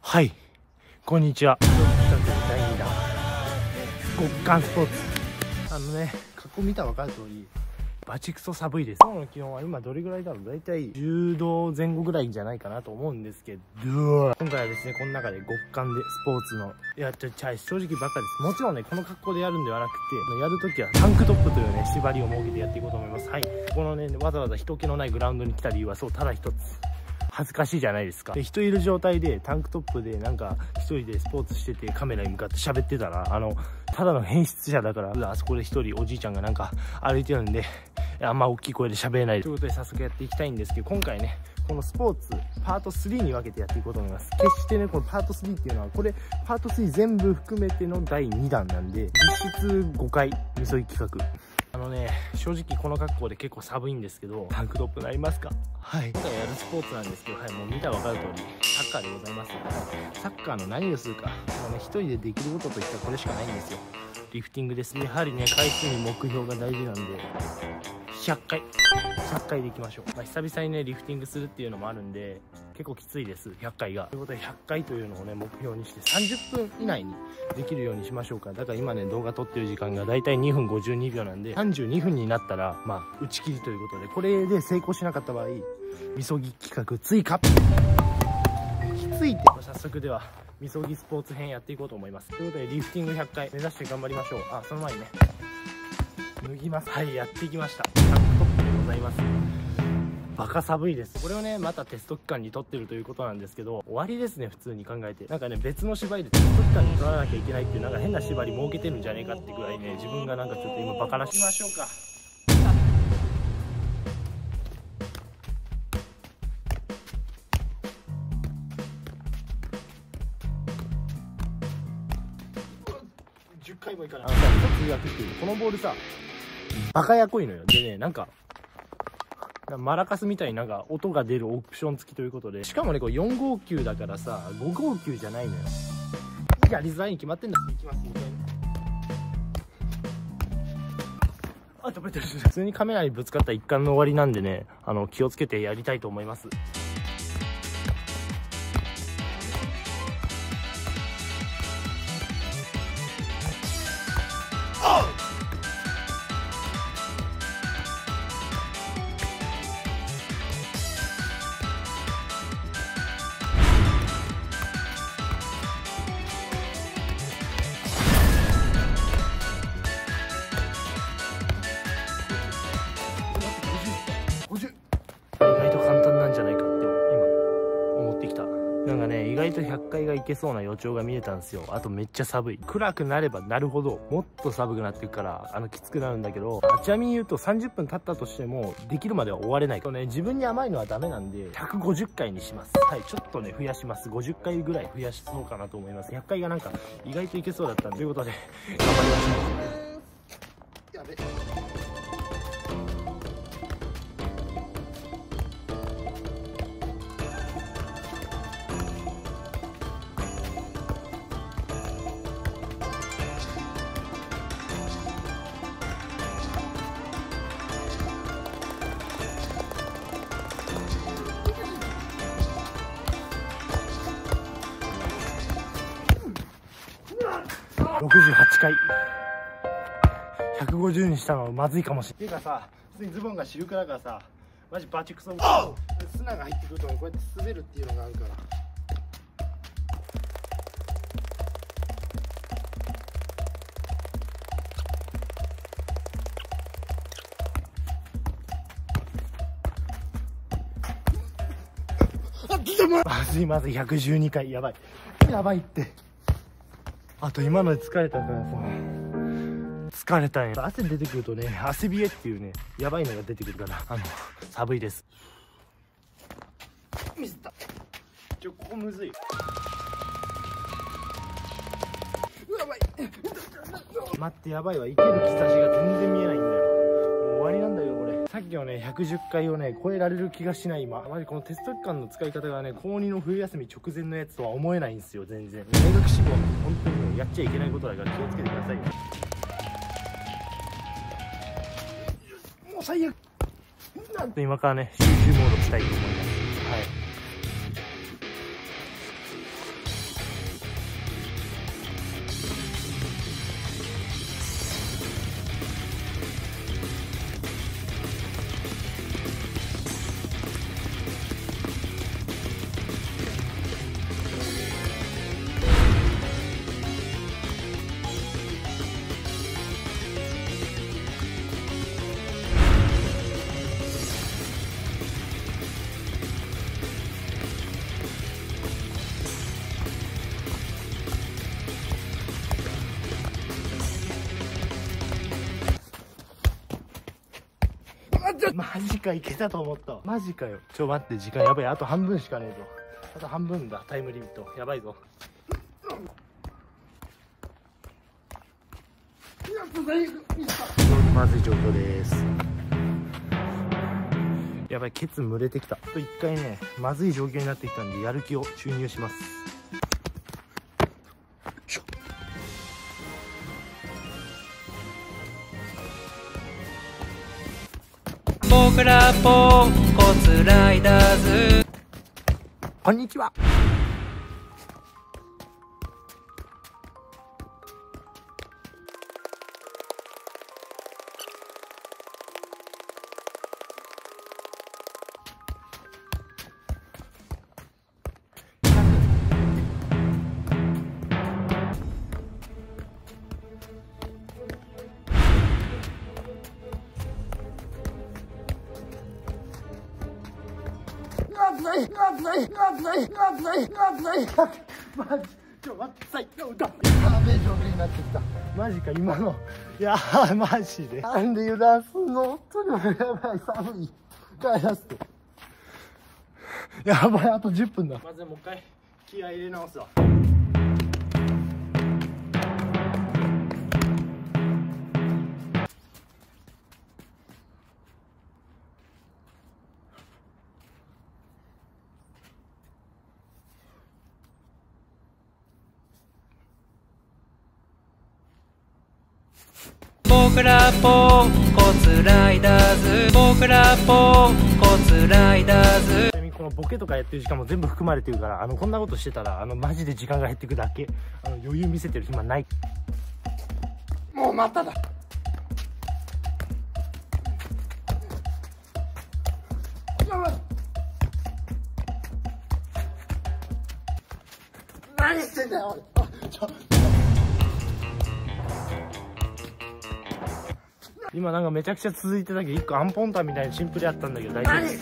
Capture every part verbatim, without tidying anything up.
はい、こんにちは。だいにだん極寒スポーツ。あのね、格好見たら分かる通りバチクソ寒いです。今日の気温は今どれぐらいだろう。だいたいじゅうどぜん後ぐらいじゃないかなと思うんですけど、今回はですね、この中で極寒でスポーツのやっちゃっちゃい正直ばっかりです。もちろんね、この格好でやるんではなくて、やるときはタンクトップというね縛りを設けてやっていこうと思います。はい、このねわざわざ人気のないグラウンドに来た理由はそうただ一つ、恥ずかしいじゃないですか。で、人いる状態でタンクトップでなんか一人でスポーツしててカメラに向かって喋ってたら、あのただの変質者だから、あそこで一人おじいちゃんがなんか歩いてるんで、あんま大きい声で喋れないということで早速やっていきたいんですけど、今回ねこのスポーツパートスリーに分けてやっていこうと思います。決してねこのパートスリーっていうのはこれパートスリー全部含めてのだいにだんなんで、実質ごかいみそぎ企画。あのね、正直この格好で結構寒いんですけど、タンクトップなりますか？はい。今回やるスポーツなんですけど、はい、もう見たら分かる通りサッカーでございます。サッカーの何をするか、もうね一人でできることといったらこれしかないんですよ。リフティングです。やはりね回数に目標が大事なんで、ひゃっかいひゃっかいでいきましょう。まあ、久々にねリフティングするっていうのもあるんで結構きついです、ひゃっかいが。ということでひゃっかいというのをね目標にしてさんじゅっぷん以内にできるようにしましょうか。だから今ね動画撮ってる時間がだいたいにふんごじゅうにびょうなんで、さんじゅうにふんになったらまあ打ち切りということで、これで成功しなかった場合みそぎ企画追加。きついって。早速ではみそぎスポーツ編やっていこうと思います。ということでリフティングひゃっかい目指して頑張りましょう。あ、その前にね脱ぎます。はい、やってきました。タンクトップでございます。バカ寒いです。これをねまたテスト期間に撮ってるということなんですけど、終わりですね普通に考えて。なんかね別の縛りでテスト期間に撮らなきゃいけないっていうなんか変な縛り設けてるんじゃねえかってぐらいね、自分がなんかちょっと今バカらしましょうか。じゅっかいもいかない。あのさ、一つ約っていうこのボールさバカやこいのよ。でね、なんかマラカスみたいになんか音が出るオプション付きということで、しかもねこれよんごうきゅうだからさごごうきゅうじゃないのよ。やりづらいに決まってんだ。いきます。あ、食べてる。普通にカメラにぶつかった一貫の終わりなんでね、あの気をつけてやりたいと思います。意外と簡単なんじゃないかって今思ってきた。なんかね意外とひゃっかいがいけそうな予兆が見えたんですよ。あとめっちゃ寒い。暗くなればなるほどもっと寒くなっていくからあのきつくなるんだけど、ちなみに言うとさんじゅっぷん経ったとしてもできるまでは終われないとね、自分に甘いのはダメなんでひゃくごじゅっかいにします。はい、ちょっとね増やします。ごじゅっかいぐらい増やしそうかなと思います。ひゃっかいがなんか意外といけそうだったんで、ということで頑張りましょう。やべろくじゅうはちかいひゃくごじゅうにしたのはまずいかもしれない。ていうかさ、普通にズボンがシルクだからさマジバチクソ砂が入ってくるとこうやって滑るっていうのがあるから。まずいまずいひゃくじゅうにかい。やばいやばいって。あと今ので疲れたからさ、疲れたんや。汗出てくるとね汗冷えっていうねやばいのが出てくるから、あの寒いです。ミスった。ちょここむずい。やばい待って、やばいわ。いける兆しが全然見えないんだよ。もう終わりなんだけどこれ。さっきのねひゃくじゅっかいをね超えられる気がしない今。マジこのテスト期間の使い方がね高にの冬休み直前のやつとは思えないんですよ全然。大学志望は本当にねやっちゃいけないことだから気をつけてくださいよ。もう最悪。なんと今からね集中モードしたいと思います。はい。 マジか、いけたと思ったわ。マジかよ。ちょ待って、時間やばい。あと半分しかねえぞ。あと半分だ、タイムリミット。やばいぞ。まずい状況です。やばい、ケツ蒸れてきた。と一回ね、まずい状況になってきたんで、やる気を注入します。 僕らポンコツライダーズ。 こんにちは。危ない危ない危ない危ない危ないマジちょ待ってさいやべえ状況になってきた。マジか今のいやーマジでなんで油断すんの。本当にやばい寒い帰らせてやばいあとじゅっぷんだ。まずもう一回気合い入れ直すわ。 僕らポンコツライダーズ。僕らポンコツライダーズ。 ちなみにこのボケとかやってる時間も全部含まれてるから、あのこんなことしてたらあのマジで時間が減ってくだけ。あの余裕見せてる暇ない。もうまただ。やばい何してんだよおい。あちょ今なんかめちゃくちゃ続いてたけどいっこアンポンタンみたいにシンプルやったんだけど大丈夫。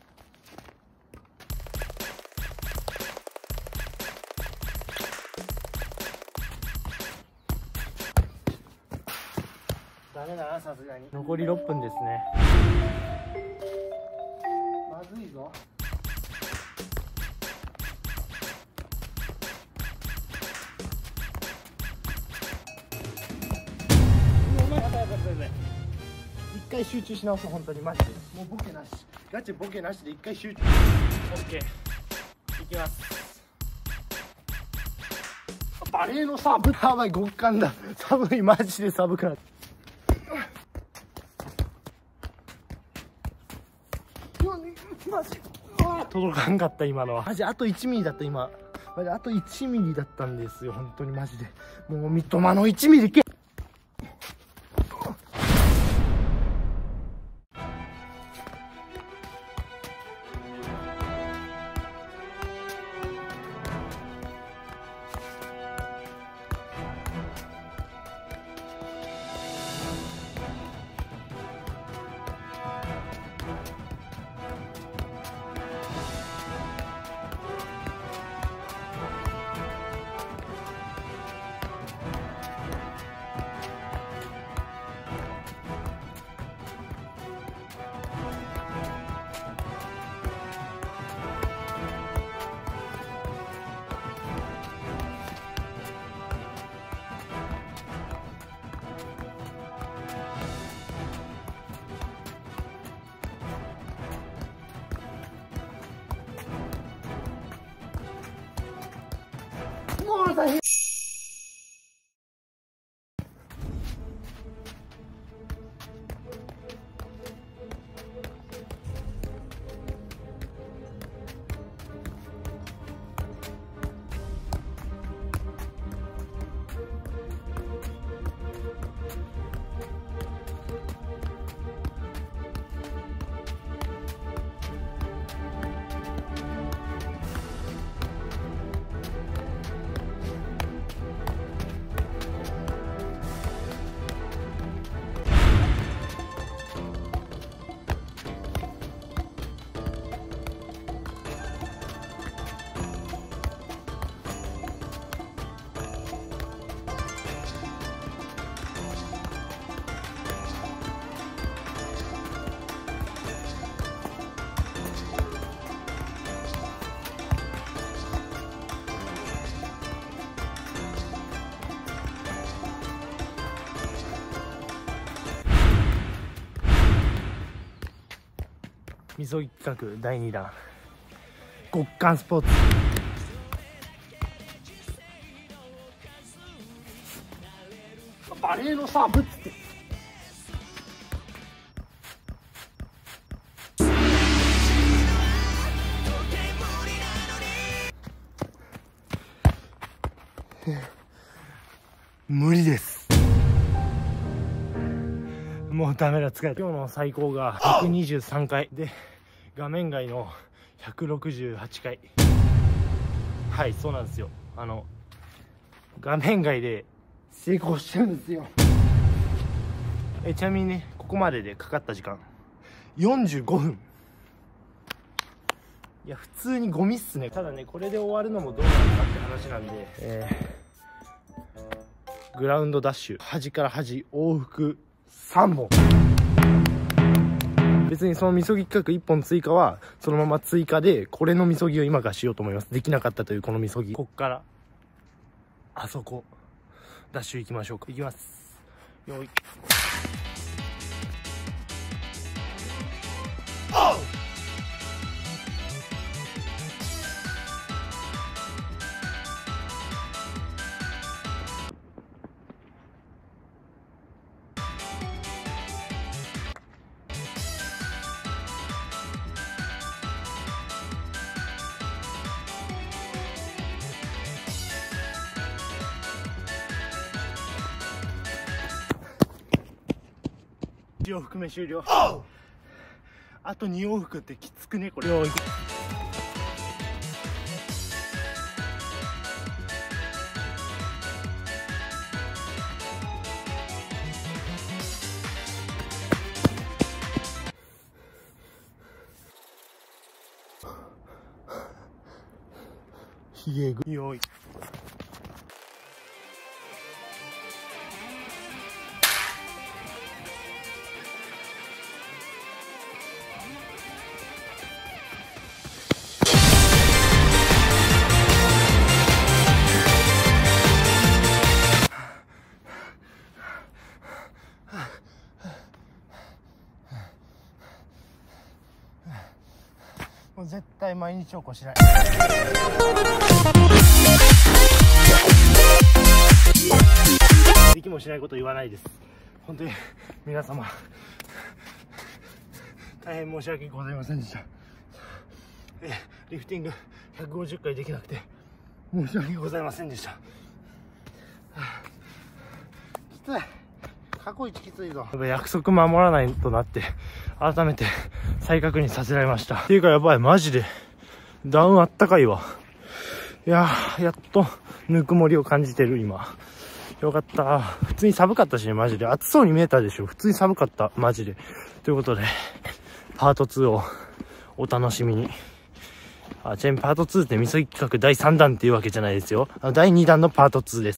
ダメだなさすがに。残りろっぷんですね。まずいぞ。一回集中し直す。本当にマジでもうボケなし、ガチボケなしで一回集中。オッケーいきます。バレーのサーブやばい極寒だ。寒いマジで寒くなる。マジ届かんかった今のは。マジあといちミリだった今。マジあといちミリだったんですよ本当にマジで。もう三笘のいちミリけ。もう大変。 みそぎ企画だいにだん極寒スポーツ。バレーのサーブっつって無理です。もうダメだ、疲れた。今日の最高がひゃくにじゅうさんかいで、画面外のひゃくろくじゅうはちかい。はい、そうなんですよ。あの画面外で成功してるんですよ。えちなみにね、ここまででかかった時間よんじゅうごふん。いや普通にゴミっすね。ただね、これで終わるのもどうなのかって話なんで、えー、グラウンドダッシュ端から端往復さんぼん。別にそのみそぎ企画いっぽん追加はそのまま追加で、これのみそぎを今からしようと思います。できなかったというこのみそぎ、こっからあそこダッシュ行きましょうか。行きます。よいいち往復目終了。あとに往復ってきつくねこれ。よいひげぐよいもう絶対毎日起こしない。できもしないこと言わないです。本当に皆様大変申し訳ございませんでした。えリフティングひゃくごじゅっかいできなくて申し訳ございませんでした。はあ、きつい。過去一きついぞ。やっぱ約束守らないとなって改めて再確認させられました。っていうかやばい、マジでダウンあったかいわ。いやー、やっとぬくもりを感じてる今。よかった。普通に寒かったしね、マジで暑そうに見えたでしょ。普通に寒かった、マジで。ということでパートツーをお楽しみに。あ、ちなみにパートツーってみそぎ企画だいさんだんっていうわけじゃないですよ。だいにだんのパートツーです。